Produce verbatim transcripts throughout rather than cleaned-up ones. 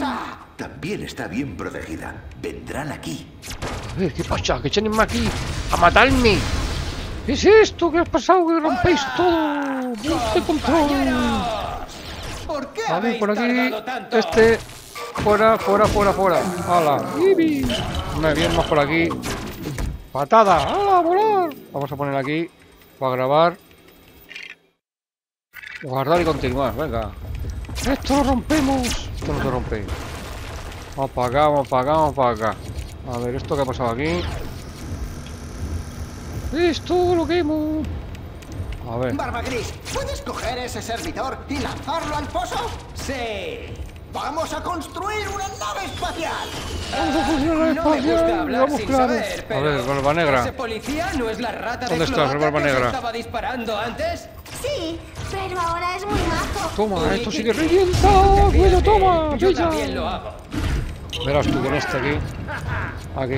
cosa también está bien protegida. Vendrán aquí. A ver, ¿qué pasa? Que vienen aquí a matarme. ¿Qué es esto? ¿Qué ha pasado? Que rompéis todo. ¡Este control! ¿Por qué A ver, habéis por aquí. tardado tanto? Este. Fuera, fuera, fuera, fuera. ¡Hala! ¡Ibi! Me viene más por aquí. ¡Patada! ¡Hala, volar! Vamos a poner aquí para grabar. Guardar y continuar, venga. Esto lo rompemos. Esto no se rompe. Vamos para acá, vamos para acá, vamos para acá. A ver, ¿esto qué ha pasado aquí? Esto lo quemo. A ver. Barba Gris, ¿puedes coger ese servidor y lanzarlo al foso? Sí. ¡Vamos a construir una nave espacial! Vamos a funcionar la No me gusta espacial. hablar Vamos sin claro. saber, pero... A ver, barba negra. ¿Ese policía no es la rata de ¿Dónde estás, cloaca barba que os negra? estaba disparando antes? Sí, pero ahora es muy majo. Toma, esto sí que Uy, revienta. fíjate, Bueno, toma, yo pilla. también lo hago. Verás tú con este aquí. Aquí.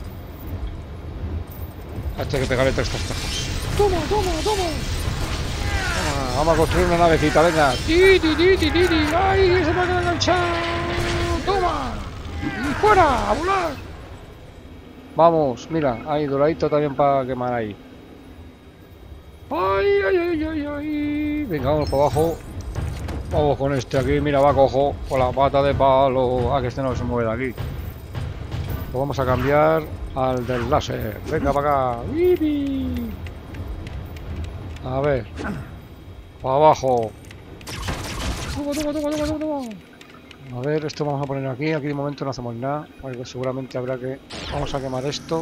A este hay que pegarle tres tastajos. Toma, toma, toma. Toma, vamos a construir una navecita, venga. Ti, ti, ti, ti, ti, ti. ¡Ay, se me ha enganchado! ¡Toma! ¡Y fuera! ¡A volar! Vamos, mira, ahí doradito también para quemar ahí. ¡Ay, ay, ay, ay, ay! Venga, vamos para abajo. Vamos con este aquí, mira, va cojo con la pata de palo. Ah, que este no se mueve de aquí. Lo vamos a cambiar al del láser. Venga para acá. ¡Bibi! A ver. Para abajo. Toma, toma, toma, toma, toma, toma. A ver, esto vamos a poner aquí. Aquí de momento no hacemos nada. Porque seguramente habrá que... Vamos a quemar esto.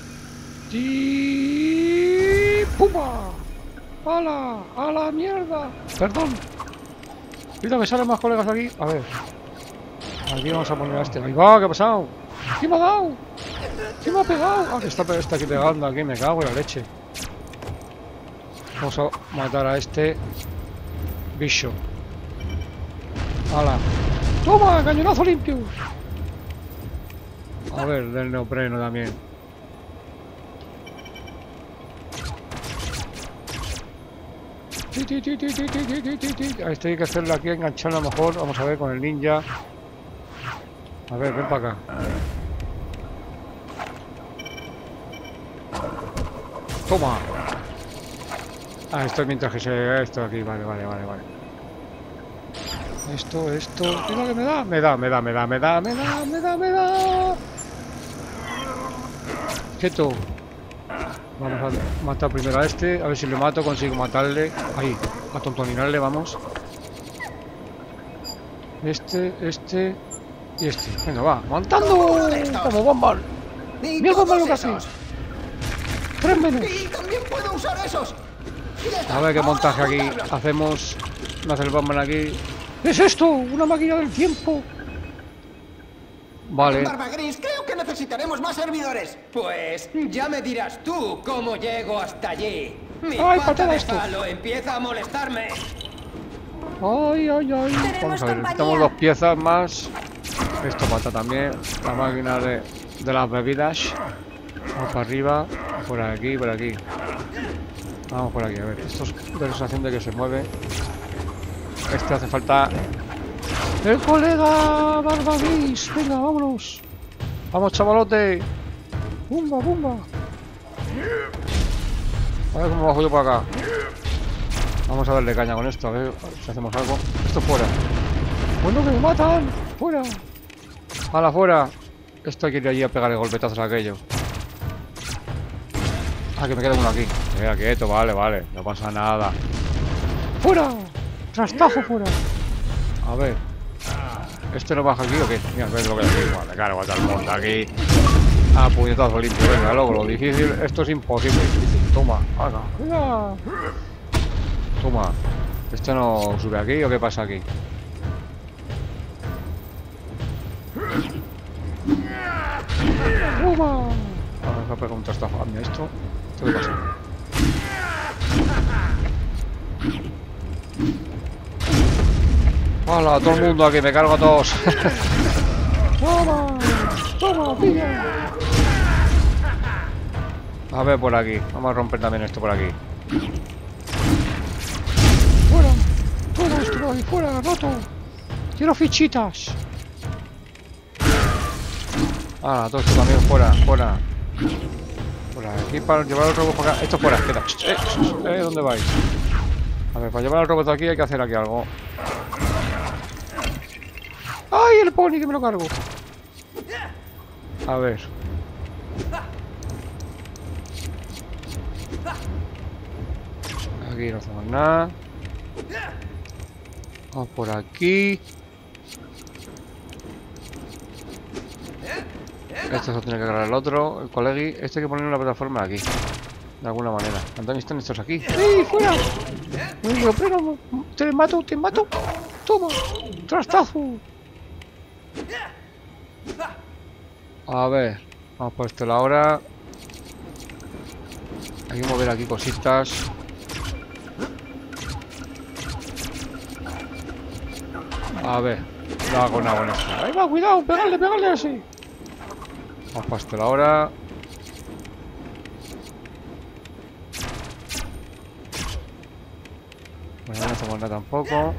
¡Y... ¡Pumba! ¡A la! ¡A la mierda! Perdón. Mira, me salen más colegas aquí. A ver. Aquí vamos a poner a este. ¡Ahí va! ¿Qué ha pasado? ¿Qué me ha dado? ¿Qué me ha pegado? Ah, que está, está aquí pegando. Aquí me cago en la leche. Vamos a matar a este bicho. ¡Hala! ¡Toma! ¡Cañonazo limpio! A ver, del neopreno también. Ti, ti, ti, ti, ti, ti, ti, ti, ti. A este hay que hacerlo aquí, engancharlo a lo mejor. Vamos a ver con el ninja. A ver, ven para acá. Toma. Ah, esto es mientras que se... Esto aquí, vale, vale, vale, vale. Esto, esto... Mira que me da, me da, me da, me da, me da, me da, me da, me da. Quieto. Vamos a matar primero a este, a ver si le mato, consigo matarle. Ahí, a tontoninarle, vamos. Este, este y este. Venga, va, montando. Como bomba. Mira bomba lo que hace. Tres menos. ¡Y también puedo usar esos! A ver qué montaje aquí hacemos. Me hace el bomba aquí. ¿Qué es esto? ¿Una máquina del tiempo? Vale. Barba Gris, creo que necesitaremos más servidores. Pues ya me dirás tú cómo llego hasta allí. Mi Ay, pata patada de esto. palo empieza a molestarme. Ay, ay, ay. Vamos a ver, necesitamos dos piezas más. Esto pata también. La máquina de, de las bebidas. Vamos para arriba. Por aquí, por aquí. Vamos por aquí, a ver. Esto es de la sensación de que se mueve. Este hace falta. ¡El colega Barba Gris! Venga, vámonos. Vamos, chavalote. ¡Bumba, bumba! A ver cómo bajo yo para acá. Vamos a darle caña con esto, a ver si hacemos algo. Esto fuera. ¡Bueno, que me matan! ¡Fuera! ¡A la fuera! Esto hay que ir allí a pegarle golpetazos a aquello. Ah, que me queda uno aquí. Se queda quieto, vale, vale. No pasa nada. ¡Fuera! ¡Trastajo fuera! A ver. ¿Este no baja aquí o qué? Mira, ves lo que decimos. Vale, claro, va a estar el monte aquí. Ah, puñetazo limpio. Venga, luego lo difícil. Esto es imposible. Toma, haga. Venga. Toma. ¿Este no sube aquí o qué pasa aquí? Toma. Vamos a pegar un trastajo. Ah, mira, esto. ¿Esto qué pasa? ¡Hola! Todo el mundo aquí, me cargo a todos. ¡Toma! ¡Toma, pilla! A ver por aquí. Vamos a romper también esto por aquí. ¡Fuera! ¡Todo esto por aquí! ¡Fuera! ¡Roto! ¡Quiero fichitas! Ah, todo esto también fuera, fuera. Fuera, aquí para llevar el robot para acá. Esto fuera, queda. Eh, eh, ¿dónde vais? A ver, para llevar el robot aquí hay que hacer aquí algo. ¡Ay, el pony que me lo cargo! A ver. Aquí no hacemos nada. Vamos por aquí. Esto se tiene que agarrar el otro, el colegui. Este hay que poner una plataforma aquí. De alguna manera. Antonio, están estos aquí. ¡Sí, fuera! Uy, pero te mato, te mato. Toma, trastazo. A ver, vamos por este lado ahora. Hay que mover aquí cositas. A ver, no hago nada con eso. Ahí va, cuidado, pegarle, pegarle así. Vamos para este lado ahora. Bueno, no hacemos nada tampoco.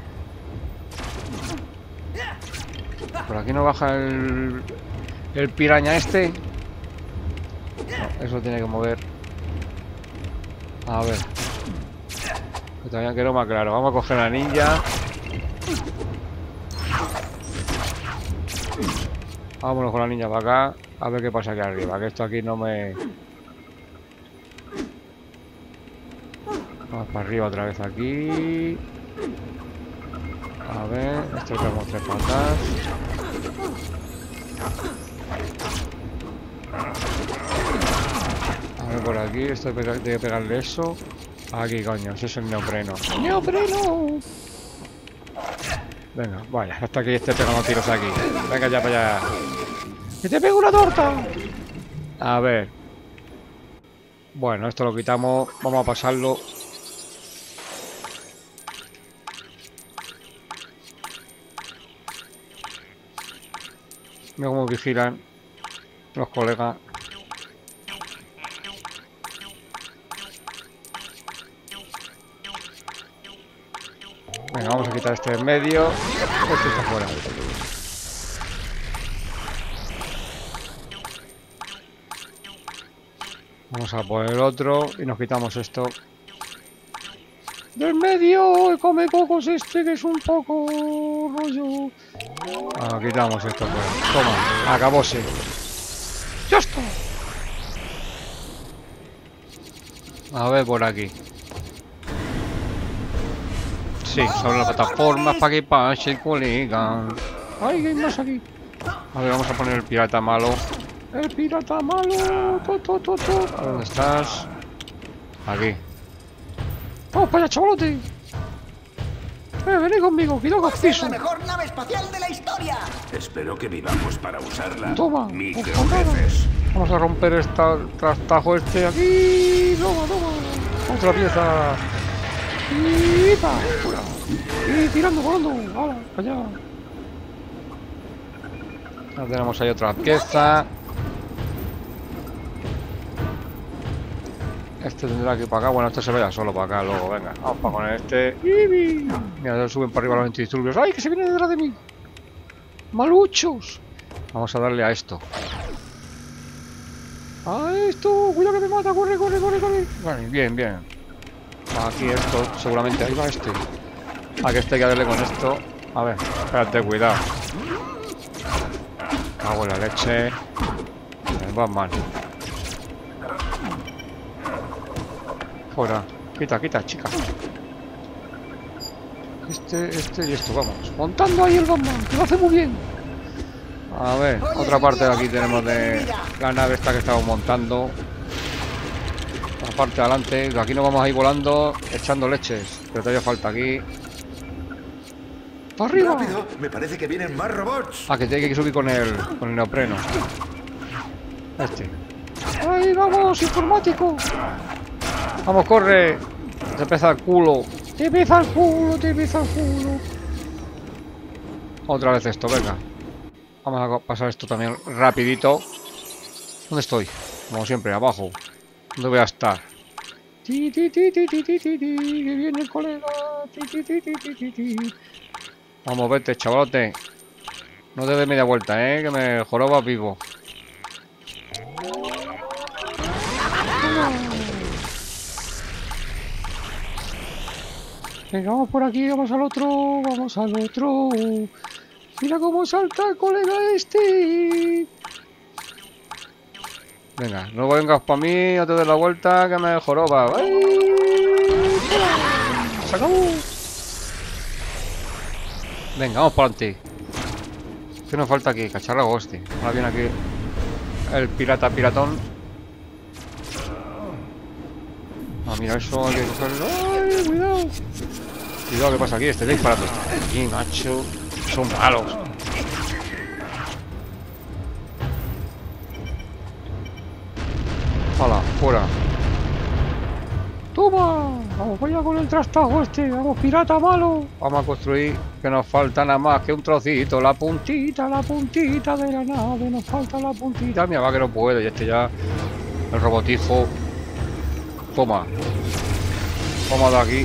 Por aquí no baja el, el piraña este. No, eso tiene que mover. A ver. Que todavía quiero más claro. Vamos a coger a la ninja. Vámonos con la ninja para acá. A ver qué pasa aquí arriba. Que esto aquí no me... Vamos para arriba otra vez aquí. A ver. Esto tenemos tres patas. A ver por aquí. Esto debe pegarle eso. Aquí, coño. Ese es el neopreno. ¡Neopreno! Venga, vaya. Hasta que esté pegando tiros aquí. Venga ya para allá. ¡Que te pego una torta! A ver. Bueno, esto lo quitamos. Vamos a pasarlo. Mira cómo vigilan los colegas. Venga, vamos a quitar este en medio. Este está fuera. Vamos a por el otro y nos quitamos esto del medio. El come cocos este que es un poco rollo. Ah, quitamos esto fuera. Toma, acabóse. ¡Ya está! A ver por aquí. Sí, sobre las plataformas para que pase el colega. Ay, hay más aquí. A ver, vamos a poner el pirata malo. El pirata malo. To, to, to, to. ¿Dónde estás? Aquí. Vamos para allá, chavalote. Eh, vení conmigo, cuidado con piso. ¡Es la mejor nave espacial de la historia! Espero que vivamos para usarla. Toma. Microjefes. Vamos a romper esta trastajo este aquí. Toma, toma. Otra pieza. Y pa, fuera. Y tirando, volando. Hala, para allá. Ya tenemos ahí otra pieza. Este tendrá que ir para acá. Bueno, este se vaya solo para acá luego. Venga, vamos para con este. Mira, suben para arriba los antidisturbios. ¡Ay, que se viene detrás de mí! ¡Maluchos! Vamos a darle a esto. ¡A esto! ¡Cuidado que me mata! ¡Corre, corre, corre, corre! Vale, bien, bien. Aquí esto, seguramente. Ahí va este. A que este hay que darle con esto. A ver, espérate, cuidado. Cago en la leche. El Batman. Fuera. Quita, quita, chica. Este, este y esto, vamos. Montando ahí el Batman, que lo hace muy bien. A ver, otra parte de aquí tenemos de la nave esta que estamos montando. La parte de adelante, de aquí nos vamos a ir volando, echando leches. Pero todavía falta aquí. ¡Para arriba! ¡Rápido! Me parece que vienen más robots. Ah, que tiene que subir con el, con el neopreno. Este. ¡Ahí vamos, informático! Vamos, corre. Te pesa el culo. Te pesa el culo, te pesa el culo. Otra vez esto, venga. Vamos a pasar esto también rapidito. ¿Dónde estoy? Como siempre, abajo. ¿Dónde voy a estar? Ti, ti, ti, ti, ti, ti, ti, ti, que viene el colega. Ti, ti, ti, ti, ti, ti, ti. Vamos, vete, chavalote. No te des media vuelta, eh, que me jorobas vivo. Venga, vamos por aquí, vamos al otro, vamos al otro. Mira cómo salta el colega este. Venga, no vengas para mí, no te des la vuelta que me joroba. ¡Ay! ¡Se acabó! Venga, vamos para adelante. ¿Qué nos falta aquí? Cacharrago este. Ahora viene aquí el pirata piratón. Ah, mira eso, hay que cogerlo. ¡Ay, cuidado! Cuidado, ¿qué pasa aquí? Este disparando. Aquí, macho. Son malos. ¡Hala! ¡Fuera! ¡Toma! Vamos allá con el trastajo este. Vamos, pirata malo. Vamos a construir, que nos falta nada más que un trocito. La puntita, la puntita de la nave. Nos falta la puntita. Mira, va que no puede. Y este ya, el robotijo. Toma. Toma de aquí.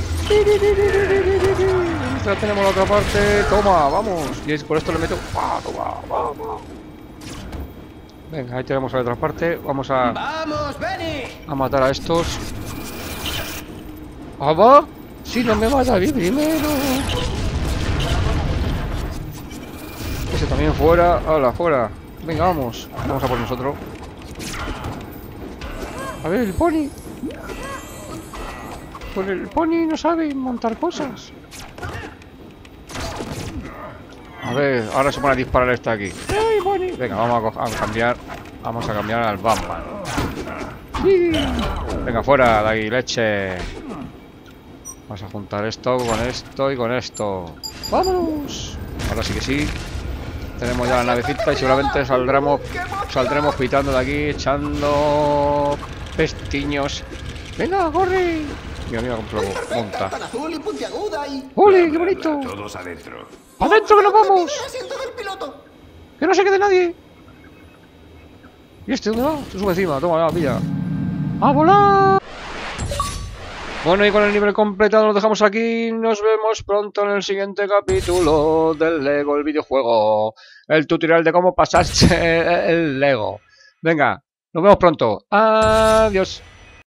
Ya tenemos la otra parte. Toma, vamos. Y por esto le meto. ¡Ah, toma! ¡Vamos! Venga, ahí tenemos la otra parte. Vamos a... ¡Vamos, Benny! A matar a estos. ¿Ah, va? Si no me mata a mí primero. Ese también fuera. ¡Hala, fuera! Venga, vamos. Vamos a por nosotros. A ver, el pony. Pues el pony no sabe montar cosas. A ver, ahora se pone a disparar este aquí. ¡Ay, pony! Venga, vamos a, a cambiar. Vamos a cambiar al Batman. ¡Sí! Venga, fuera de ahí, leche. Vamos a juntar esto con esto y con esto. ¡Vámonos! Ahora sí que sí. Tenemos ya la navecita y seguramente saldremos, saldremos pitando de aquí, echando pestiños. ¡Venga, corre! Mira, mira cómo se lo monta. Tan azul y puntiaguda y... ¡Ole, qué bonito! Todos adentro. ¡Adentro que nos vamos! ¡El asiento del piloto! ¡Que no se quede nadie! ¿Y este dónde va? Se sube encima, toma, ya, pilla. ¡A volar! Bueno, y con el nivel completado nos dejamos aquí. Nos vemos pronto en el siguiente capítulo del Lego, el videojuego. El tutorial de cómo pasarse el Lego. Venga, nos vemos pronto. Adiós.